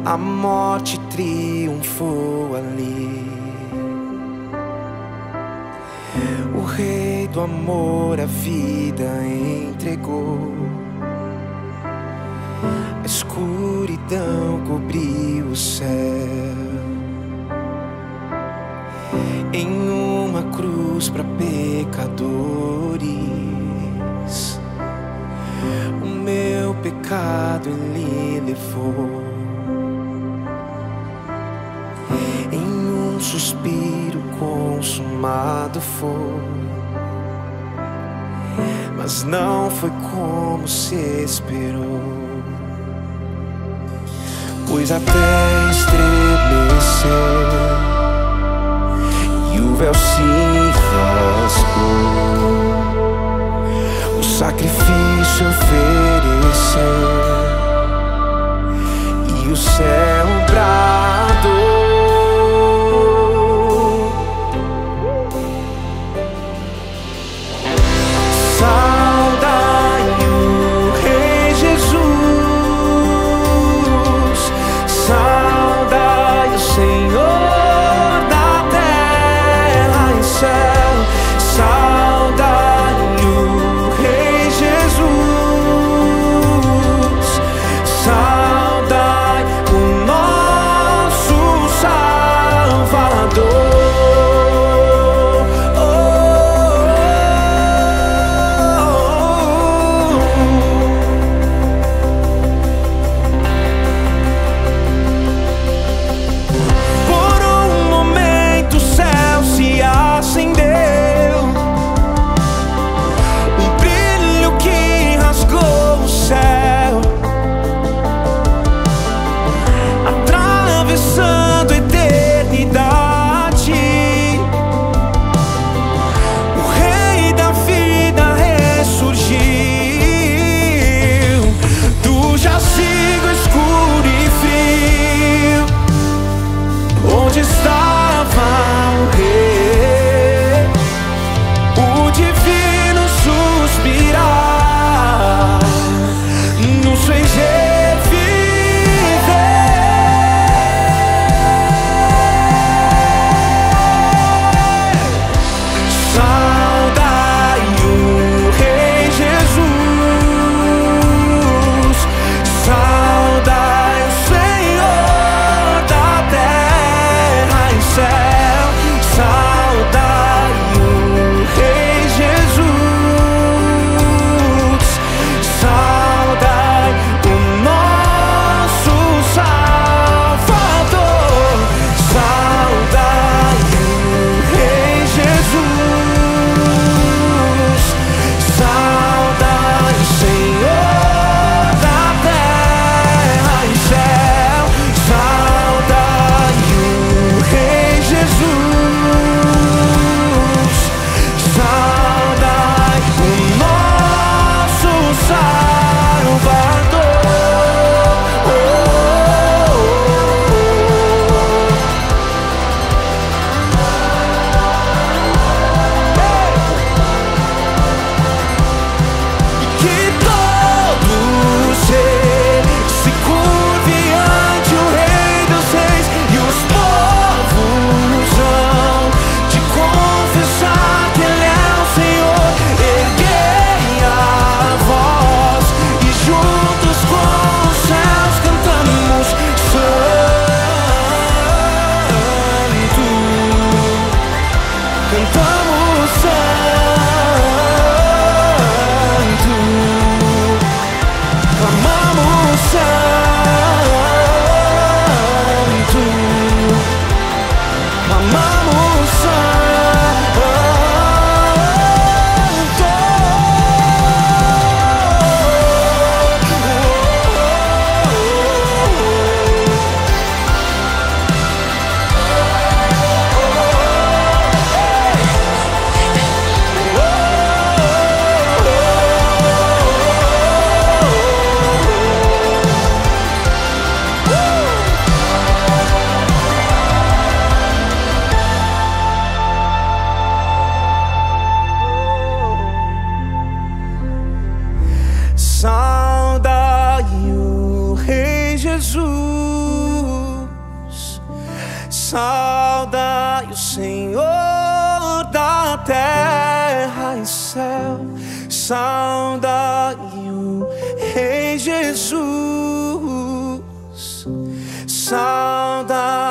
a morte triunfou ali. O Rei do amor a vida entregou, a escuridão cobriu o céu. Em uma cruz para pecadores, o meu pecado Ele levou. Em um suspiro consumado foi, mas não foi como se esperou, pois a terra estremeceu e o véu se rasgou. O sacrifício ofereceu e o céu bradou. Saudai o Rei Jesus, saudai saudai o Senhor da terra e céu, saudai o Rei Jesus, saudai